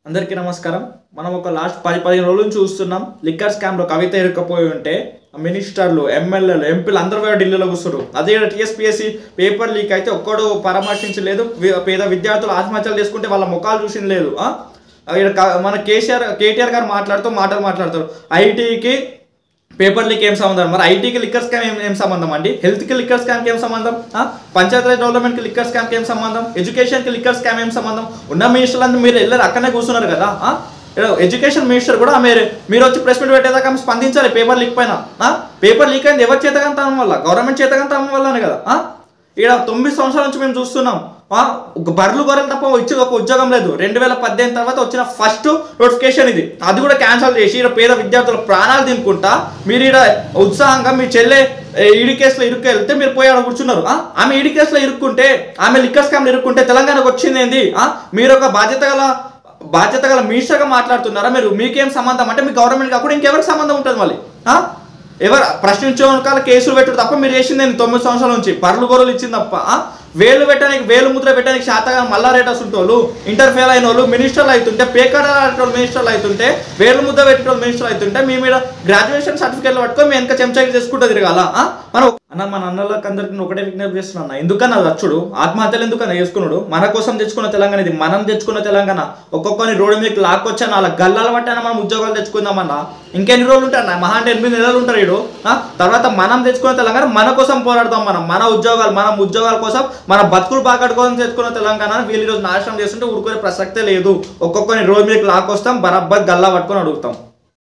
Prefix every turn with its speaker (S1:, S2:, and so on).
S1: అందరికీ నమస్కారం. మనం ఒక లాస్ట్ 10-15 రోజుల నుంచి చూస్తున్నాం. లిక్కర్ స్కామ్లో కవిత ఇరుక్కపోయి ఉంటే మినిస్టర్లు, ఎమ్మెల్యేలు, ఎంపీలు అందరూ కూడా ఢిల్లీలో కూర్చున్నారు. అదే టీఎస్పీఎస్సీ పేపర్ లీక్ అయితే ఒక్కడు పరామర్శించలేదు. పేద విద్యార్థులు ఆత్మహత్యలు చేసుకుంటే వాళ్ళ ముఖాలు చూసిన లేదు. మన కేటీఆర్ గారు మాట్లాడతారు. ఐటీకి పేపర్ లీక్ ఏం సంబంధం? మరి ఐటీకి లిక్కర్ స్కామ్ ఏం సంబంధం అండి? హెల్త్కి లిక్కర్ స్కామ్కి ఏం సంబంధం? పంచాయతీరాజ్ డెవలప్మెంట్కి లిక్కర్ స్కామ్కి ఏం సంబంధం? ఎడ్యుకేషన్కి లిక్కర్ స్కామ్ ఏం సంబంధం? ఉన్న మినిస్టర్లు మీరు వెళ్ళారు, అక్కడనే కూర్చున్నారు కదా. ఎడ్యుకేషన్ మినిస్టర్ కూడా మీరు వచ్చి ప్రెస్ మీట్ పెట్టేదాకా స్పందించాలి పేపర్ లీక్ పైన. పేపర్ లీక్ అయింది ఎవరి చేతకంతనం వల్ల? గవర్నమెంట్ చేతకంతనం వల్లనే కదా. ఇక్కడ 9 సంవత్సరాల నుంచి మేము చూస్తున్నాం. బర్రెలు గొర్రెలు తప్ప వచ్చి ఒక ఉద్యోగం లేదు. 2018 తర్వాత వచ్చిన ఫస్ట్ నోటిఫికేషన్ ఇది. అది కూడా క్యాన్సిల్ చేసి ఇక్కడ పేద విద్యార్థుల ప్రాణాలు తినుకుంటా మీరు ఇక్కడ ఉత్సాహంగా మీ చెల్లె ఈడీ కేసులో ఇరుక్కెళ్తే మీరు పోయి ఆడ కూర్చున్నారు. ఆమె ఈడీ కేసులో ఇరుక్కుంటే, ఆమె లిక్కర్ స్కామ్లో ఇరుక్కుంటే తెలంగాణకు వచ్చింది ఏంది? మీరు ఒక బాధ్యత గల మినిస్టర్గా మాట్లాడుతున్నారా? మీకేం సంబంధం అంటే మీ గవర్నమెంట్ కాకుండా ఇంకెవరికి సంబంధం ఉంటుంది? మళ్ళీ ఎవరు ప్రశ్నించే కేసులు పెట్టారు తప్ప మీరు చేసింది 9 సంవత్సరాల నుంచి బర్రెలు గొర్రెలు ఇచ్చింది తప్ప. వేలు ముద్ర పెట్టడానికి శాతగా మల్లారెడ్డి వాళ్ళు ఇంటర్ ఫెయిల్ అయిన వాళ్ళు మినిస్టర్లు అవుతుంటే, పేకాడ మినిస్టర్లు అవుతుంటే, వేలు ముద్ర పెట్టేటోళ్ళు మినిస్టర్లు అవుతుంటే మీ మీద గ్రాడ్యుయేషన్ సర్టిఫికేట్లు పట్టుకొని మీ వెనక చెంచాకి చేసుకుంటూ తిరగాల. మన అన్నలకు అందరికీ ఒకటే విజ్ఞప్తి చేస్తున్నా, ఎందుకన్నా వచ్చుడు ఆత్మహత్యలు ఎందుకన్నా చేసుకున్నాడు? మన కోసం తెచ్చుకున్న తెలంగాణ ఇది, మనం తెచ్చుకున్న తెలంగాణ. ఒక్కొక్కరిని రోడ్డు మీకు లాక్కొచ్చాను, అలా గల్లాల పట్టాన మనం ఉద్యోగాలు తెచ్చుకుందామన్నా ఇంకెన్ని రోజులు ఉంటారు? మహా అంటే 8 నెలలు ఉంటారు వీడు. తర్వాత మనం తెచ్చుకున్న తెలంగాణ మన కోసం పోరాడతాం. మన ఉద్యోగాల కోసం, మన బతుకులు బాగా కోసం తెచ్చుకున్న తెలంగాణ వీళ్ళు ఈరోజు నాశనం చేస్తుంటే ఊరుకునే ప్రసక్తే లేదు. ఒక్కొక్కరిని రోడ్డు మీకు లాక్కొస్తాం, బరాబర్ గల్లా పట్టుకొని అడుగుతాం.